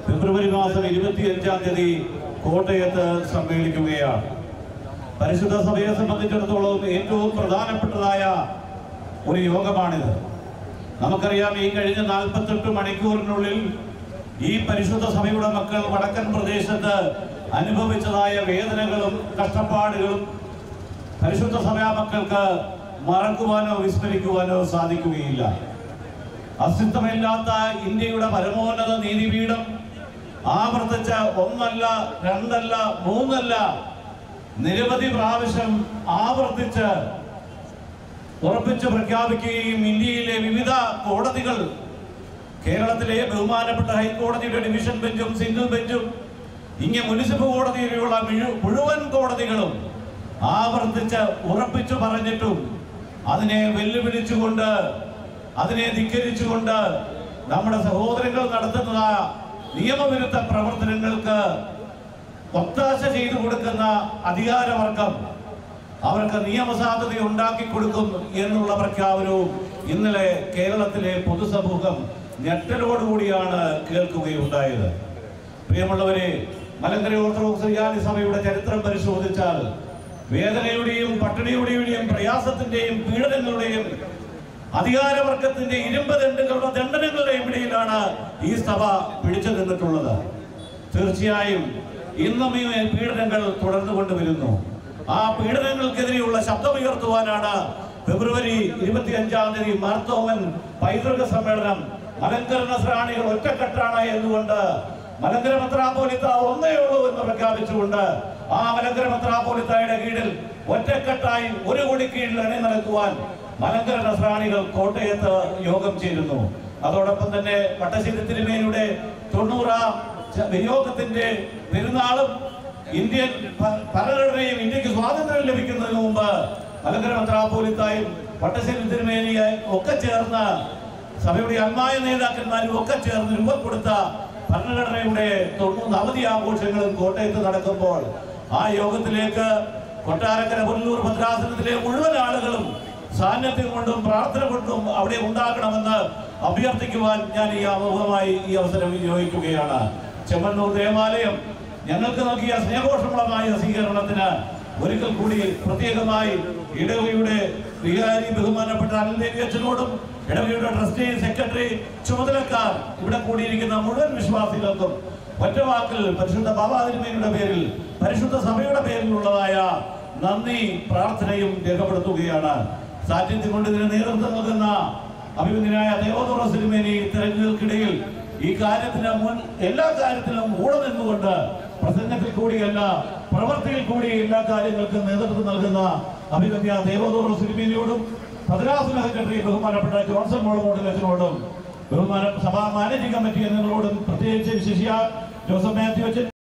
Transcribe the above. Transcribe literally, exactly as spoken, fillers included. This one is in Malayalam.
ഫെബ്രുവരി മാസം ഇരുപത്തിയഞ്ചാം തീയതി കോട്ടയത്ത് സമ്മേളിക്കുകയാണ്. പരിശുദ്ധ സഭയെ സംബന്ധിച്ചിടത്തോളം ഏറ്റവും പ്രധാനപ്പെട്ടതായ ഒരു യോഗമാണിത്. നമുക്കറിയാം, ഈ കഴിഞ്ഞ നാൽപ്പത്തെട്ട് മണിക്കൂറിനുള്ളിൽ ഈ പരിശുദ്ധ സഭയുടെ മക്കൾ വടക്കൻ പ്രദേശത്ത് അനുഭവിച്ചതായ വേദനകളും കഷ്ടപ്പാടുകളും പരിശുദ്ധ സഭാ മക്കൾക്ക് മറക്കുവാനോ വിസ്മരിക്കുവാനോ സാധിക്കുകയില്ല. അസ്തിത്വമില്ലാത്ത ഇന്ത്യയുടെ പരമോന്നത നീതിപീഠം ആവർത്തിച്ച ഒന്നല്ല, രണ്ടല്ല, മൂന്നല്ല, നിരവധി പ്രാവശ്യം ആവർത്തിച്ച് ഉറപ്പിച്ച് പ്രഖ്യാപിക്കുകയും ഇന്ത്യയിലെ വിവിധ കോടതികൾ, കേരളത്തിലെ ബഹുമാനപ്പെട്ട ഹൈക്കോടതിയുടെ ഡിവിഷൻ ബെഞ്ചും സിംഗിൾ ബെഞ്ചും ഇങ്ങനെ മുനിസിപ്പൽ കോടതിയിലുള്ള മുഴുവൻ കോടതികളും ആവർത്തിച്ച് ഉറപ്പിച്ചു പറഞ്ഞിട്ടും അതിനെ വെല്ലുവിളിച്ചുകൊണ്ട്, അതിനെ ധിക്കരിച്ചുകൊണ്ട് നമ്മുടെ സഹോദരങ്ങൾ നടത്തുന്ന നിയമവിരുദ്ധ പ്രവർത്തനങ്ങൾക്ക് ഒത്താശ ചെയ്തു കൊടുക്കുന്ന അധികാരവർഗം അവർക്ക് നിയമസാധുത ഉണ്ടാക്കി കൊടുക്കും എന്നുള്ള പ്രഖ്യാപനവും ഇന്നലെ കേരളത്തിലെ പൊതുസമൂഹം ഞെട്ടലോടുകൂടിയാണ് കേൾക്കുകയുണ്ടായത്. പ്രിയമുള്ളവരെ, മലങ്കര ഓർത്തഡോക്സ് സുറിയാനി സഭയുടെ ചരിത്രം പരിശോധിച്ചാൽ വേദനയുടെയും പട്ടിണിയുടെയും പ്രയാസത്തിന്റെയും പീഡനങ്ങളുടെയും അധികാരവർഗത്തിന്റെ ഇരുമ്പ് ദണ്ഡുകളുടെ ദണ്ഡനങ്ങളുടെയും ഇടയിലാണ് ഈ സഭ പിടിച്ചു നിന്നിട്ടുള്ളത്. തീർച്ചയായും ഇന്നും ഈ പീഡനങ്ങൾ തുടർന്നു കൊണ്ടുവരുന്നു. ആ പീഡനങ്ങൾക്കെതിരെയുള്ള ശബ്ദമുയർത്തുവാനാണ് ഫെബ്രുവരി ഇരുപത്തി അഞ്ചാം തീയതി മാർത്തോമൻ പൈതൃക സമ്മേളനം മലങ്കര നസ്രാണികൾ ഒറ്റക്കെട്ടാണ് എന്നുകൊണ്ട് മലങ്കര മെത്രാപ്പോലീത്ത ഒന്നേ ഉള്ളൂ എന്ന് പ്രഖ്യാപിച്ചുകൊണ്ട് ആ മലങ്കര മെത്രാപ്പോലീത്തയുടെ കീഴിൽ ഒറ്റക്കെട്ടായി ഒരു കൊടി കീഴിൽ അണി നടക്കുവാൻ മലങ്കര നസ്രാണികൾ കോട്ടയത്ത് യോഗം ചേരുന്നു. അതോടൊപ്പം തന്നെ പട്ടശ്ശേരി തിരുമേനിയുടെ തൊണ്ണൂറാം വിയോഗത്തിന്റെ പെരുന്നാളും ഇന്ത്യൻ ഭരണഘടനയും ഇന്ത്യക്ക് സ്വാതന്ത്ര്യം ലഭിക്കുന്നതിന് മുമ്പ് മലങ്കര മെത്രാപ്പോലീത്തായും പട്ടശ്ശേരി തിരുമേനിയെ ഒക്കെ ചേർന്ന് സഭയുടെ അൽമായ നേതാക്കന്മാരും ഒക്കെ ചേർന്ന് രൂപപ്പെടുത്ത ഭരണഘടനയുടെ തൊണ്ണൂറ് അവധി ആഘോഷങ്ങളും കോട്ടയത്ത് നടക്കുമ്പോൾ ആ യോഗത്തിലേക്ക് കൊട്ടാരക്കര പുനലൂർ ഭദ്രാസനത്തിലെ മുഴുവൻ ആളുകളും സാന്നിധ്യം കൊണ്ടും പ്രാർത്ഥന കൊണ്ടും അവിടെ ഉണ്ടാകണമെന്ന് അഭ്യർത്ഥിക്കുവാൻ ഞാൻ ഈ ആമുഖമായി ഈ അവസരം വിനിയോഗിക്കുകയാണ്. ചെമ്മണ്ണൂർ ദേവാലയം ഞങ്ങൾക്ക് നൽകിയ സ്നേഹോഷമുള്ളമായ സ്വീകരണത്തിന് ഒരിക്കൽ കൂടി പ്രത്യേകമായി ഇടവകയുടെ വികാരി ബഹുമാനപ്പെട്ട അനിൽ അച്ഛനോടും ഇടവകയുടെ ട്രസ്റ്റി, സെക്രട്ടറി, ചുമതലക്കാർ, ഇവിടെ കൂടിയിരിക്കുന്ന മുഴുവൻ വിശ്വാസികൾക്കും ഒറ്റവാക്കിൽ പരിശുദ്ധ ബാബാ തിരുമേനിയുടെ പേരിൽ, പരിശുദ്ധ സഭയുടെ പേരിലുള്ളതായ നന്ദി പ്രാർത്ഥനയും രേഖപ്പെടുത്തുകയാണ്. സാന്നിധ്യം കൊണ്ട് ഇതിന് നേതൃത്വം നൽകുന്ന അഭിമന്യനായ ദേവോദോറസ് തിരുമേനി തിരക്കുകൾക്കിടയിൽ ഈ കാര്യത്തിന് മുൻ എല്ലാ കാര്യത്തിലും കൂടെ നിന്നുകൊണ്ട് പ്രസംഗത്തിൽ കൂടിയല്ല പ്രവൃത്തിയിൽ കൂടി എല്ലാ കാര്യങ്ങൾക്കും നേതൃത്വം നൽകുന്ന അഭിമന്യ ദേവോദോറസ് തിരുമേനിയോടും ഭദ്രാസന സെക്രട്ടറി ബഹുമാനപ്പെട്ട ജോൺസൺ മോളമോട്ടിലച്ചനോടും ബഹുമാന സഭാ മാനേജിംഗ് കമ്മിറ്റി എന്നിവരോടും പ്രത്യേകിച്ച് വിശിഷ്യ ജോസഫ് മാത്യു അച്ഛൻ